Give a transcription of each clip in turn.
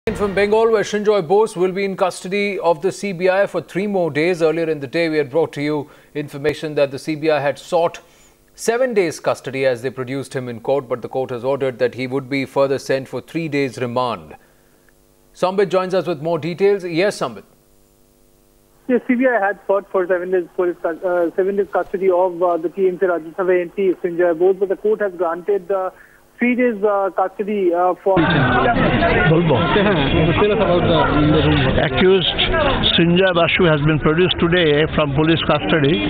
From Bengal, where Srinjoy Bose will be in custody of the CBI for 3 more days. Earlier in the day, we had brought to you information that the CBI had sought 7 days custody as they produced him in court, but the court has ordered that he would be further sent for 3 days remand. Sambit joins us with more details. Yes, Sambit. Yes, CBI had sought for 7 days custody of the TMC Rajya Sabha MP Srinjoy Bose, but the court has granted 3 days custody for accused Srinjoy Basu has been produced today from police custody,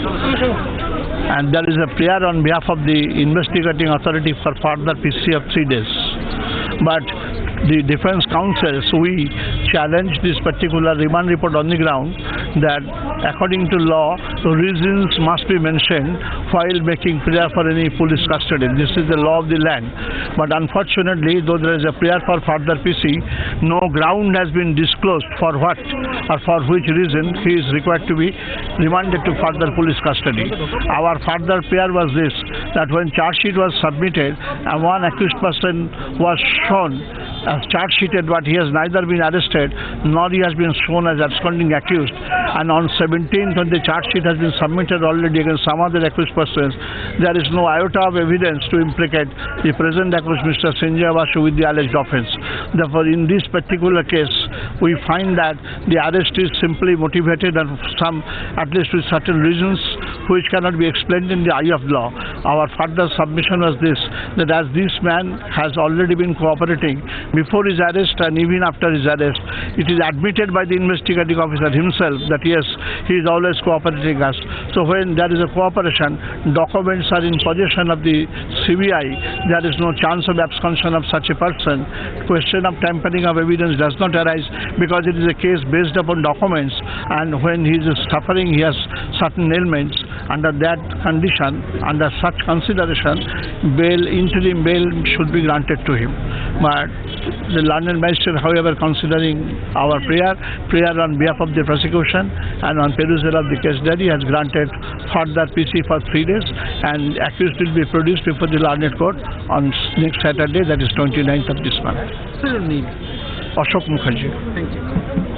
and there is a prayer on behalf of the investigating authority for further PC of 3 days. But the defense counsels, we challenge this particular remand report on the ground that according to law, reasons must be mentioned while making prayer for any police custody. This is the law of the land. But unfortunately, though there is a prayer for further PC, no ground has been disclosed for what or for which reason he is required to be remanded to further police custody. Our further prayer was this, that when charge sheet was submitted and one accused person was shown as charge sheeted, but he has neither been arrested nor he has been shown as absconding accused, and on 17th when the charge sheet has been submitted already against some other accused persons, there is no iota of evidence to implicate the present accused Mr. Srinjoy Basu with the alleged offence. Therefore, in this particular case, we find that the arrest is simply motivated and at least with certain reasons which cannot be explained in the eye of law. Our further submission was this, that as this man has already been cooperating before his arrest and even after his arrest, it is admitted by the investigating officer himself that yes, he is always cooperating us. So when there is a cooperation, documents are in possession of the CBI, there is no chance of absconsion of such a person. Question of tampering of evidence does not arise because it is a case based upon documents, and when he is suffering, he has certain ailments. Under that condition, under such consideration, interim bail should be granted to him. But the learned magistrate, however, considering our prayer on behalf of the prosecution and on perusal of the case diary, has granted further PC for 3 days, and accused will be produced before the learned court on next Saturday, that is 29th of this month. What's your name? Ashok Mukherjee. Thank you.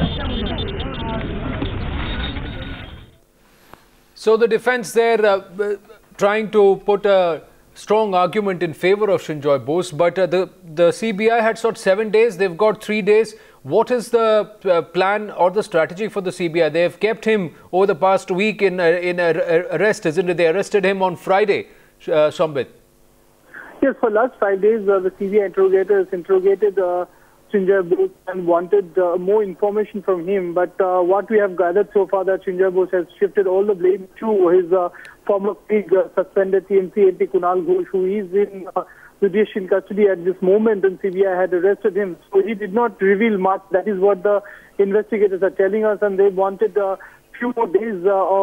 So the defense there trying to put a strong argument in favor of Srinjoy Bose, but the CBI had sought 7 days, they've got 3 days. What is the plan or the strategy for the CBI? They have kept him over the past week in arrest, isn't it? They arrested him on Friday, Sambit. Yes, for last 5 days, the CBI interrogators interrogated Srinjoy Bose and wanted more information from him. But what we have gathered so far, that Srinjoy Bose has shifted all the blame to his former colleague, suspended TMC MP Kunal Ghosh, who is in judicial custody at this moment, and CBI had arrested him. So he did not reveal much. That is what the investigators are telling us, and they wanted a few more days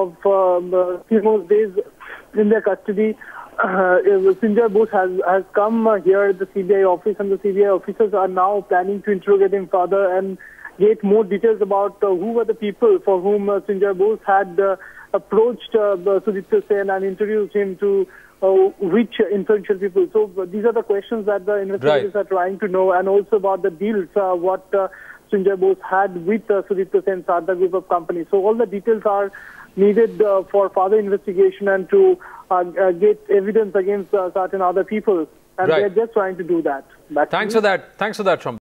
in their custody. Srinjoy Bose has come here at the CBI office, and the CBI officers are now planning to interrogate him further and get more details about who were the people for whom Srinjoy Bose had approached Sudipta Sen and introduced him to which influential people. So these are the questions that the investigators are trying to know, and also about the deals, what Srinjoy Bose had with Sudipta Sen Sarda Group of companies. So all the details are needed for further investigation and to get evidence against certain other people, and they are just trying to do that. Thanks for that. Thanks for that, Sambit.